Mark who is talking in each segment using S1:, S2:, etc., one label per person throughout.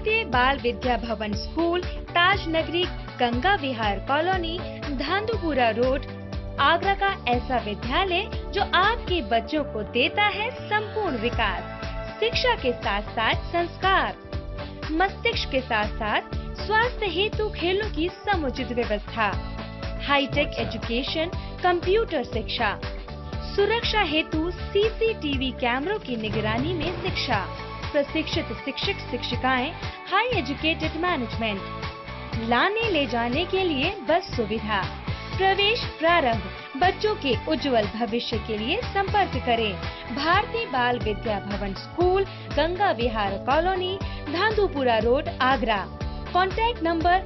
S1: भारतीय Bal Vidya Bhavan school, Taj Nagari, Ganga Vihar colony, Dhandhupura road, Agra का ऐसा विद्यालय जो आपके बच्चों को देता है संपूर्ण विकास, शिक्षा के साथ साथ संस्कार, मस्तिष्क के साथ साथ स्वास्थ्य हेतु खेलों की समुचित व्यवस्था, हाईटेक एजुकेशन, कंप्यूटर शिक्षा, सुरक्षा हेतु सीसीटीवी कैमरों की निगरानी में शिक्षा, प्रशिक्षित शिक्षक शिक्षिकाएं, हाई एजुकेटेड मैनेजमेंट, लाने ले जाने के लिए बस सुविधा, प्रवेश प्रारंभ, बच्चों के उज्जवल भविष्य के लिए संपर्क करें भारतीय Bal Vidya Bhavan school, Ganga Vihar colony, Dhandhupura road, Agra. Contact number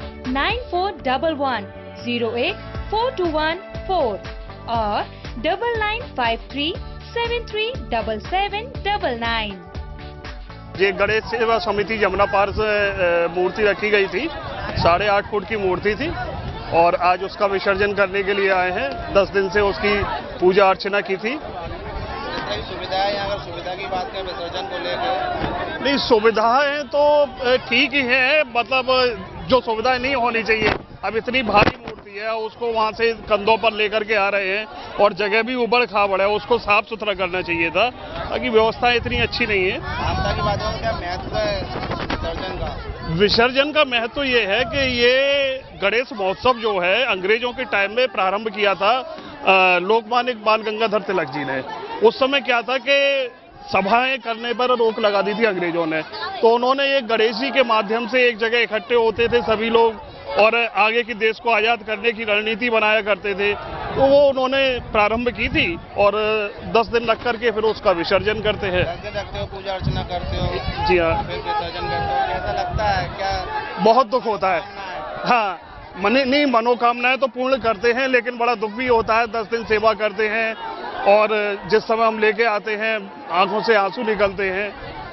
S1: 9411084214 और 9953737799।
S2: ये गणेश सेवा समिति जमुना पार से मूर्ति रखी गई थी, 8.5 फुट की मूर्ति थी और आज उसका विसर्जन करने के लिए आए हैं। 10 दिन से उसकी पूजा अर्चना की थी।
S3: सुविधा है यहाँ, अगर सुविधा की बात करें विसर्जन को लेकर?
S2: नहीं, सुविधाएं तो ठीक ही है, मतलब जो सुविधाएं नहीं होनी चाहिए। अब इतनी भारी मूर्ति है, उसको वहाँ से कंधों पर लेकर के आ रहे हैं और जगह भी उबड़ खाबड़ है, उसको साफ सुथरा करना चाहिए था, ताकि व्यवस्था इतनी अच्छी नहीं है।
S3: आस्था की बात करें, क्या महत्व है विसर्जन का?
S2: विसर्जन का महत्व ये है कि ये गणेश महोत्सव जो है अंग्रेजों के टाइम में प्रारंभ किया था लोकमान्य बाल गंगाधर तिलक जी ने। उस समय क्या था कि सभाएं करने पर रोक लगा दी थी अंग्रेजों ने, तो उन्होंने ये गणेश जी के माध्यम से एक जगह इकट्ठे होते थे सभी लोग और आगे की देश को आजाद करने की रणनीति बनाया करते थे, तो वो उन्होंने प्रारंभ की थी और 10 दिन रख करके फिर उसका विसर्जन करते हैं।
S3: 10 दिन रखते हो, पूजा अर्चना करते हो?
S2: जी हाँ।
S3: फिर विसर्जन करते हो, कैसा लगता है? क्या
S2: बहुत दुख होता है। हाँ, मनोकामनाएं तो पूर्ण करते हैं, लेकिन बड़ा दुख भी होता है। 10 दिन सेवा करते हैं और जिस समय हम लेके आते हैं आंखों से आंसू निकलते हैं।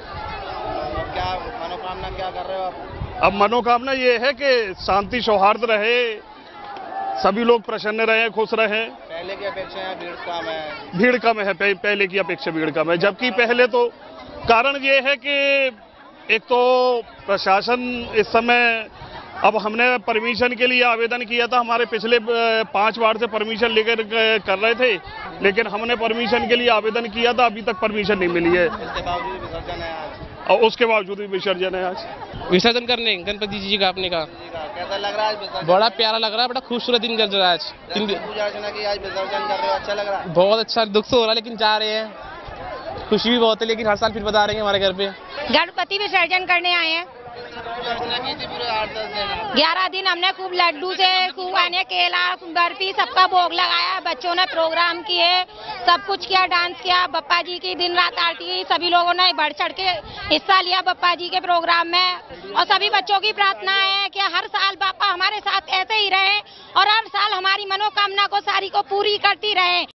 S3: क्या मनोकामना क्या कर रहे हो आप?
S2: अब मनोकामना ये है कि शांति सौहार्द रहे, सभी लोग प्रसन्न रहे, खुश रहे।
S3: पहले की अपेक्षा यहाँ भीड़ कम है?
S2: भीड़ कम है, पहले की अपेक्षा भीड़ कम है। जबकि पहले तो कारण ये है कि एक तो प्रशासन इस समय, अब हमने परमिशन के लिए आवेदन किया था, हमारे पिछले 5 बार से परमिशन लेकर कर रहे थे, लेकिन हमने परमिशन के लिए आवेदन किया था, अभी तक परमिशन नहीं मिली है।
S3: उसके बावजूद विसर्जन है आज?
S2: और उसके बावजूद भी विसर्जन है आज।
S4: विसर्जन करने गणपति जी का अपने का।
S3: कैसा लग रहा है विसर्जन?
S4: बड़ा प्यारा लग रहा है, बड़ा खूबसूरत दिन चल रहा है आज।
S3: पूजा अर्चना की, आज विसर्जन कर रहे हो, अच्छा लग रहा है?
S4: बहुत अच्छा, दुख तो हो रहा है लेकिन जा रहे हैं, खुशी भी बहुत है, लेकिन हर साल फिर बता रहे हैं हमारे घर पे।
S5: गणपति विसर्जन करने आए हैं।
S3: अर्चना की थी पूरे 8-10 दिन?
S5: 11 दिन हमने खूब लड्डू से, खूब आने केला, बर्फी, सबका भोग लगाया, बच्चों ने प्रोग्राम किए, सब कुछ किया, डांस किया, बप्पा जी की दिन रात आरती की, सभी लोगों ने बढ़ चढ़ के हिस्सा लिया बप्पा जी के प्रोग्राम में। और सभी बच्चों की प्रार्थना है कि हर साल बापा हमारे साथ ऐसे ही रहे और हर साल हमारी मनोकामना को सारी को पूरी करती रहे।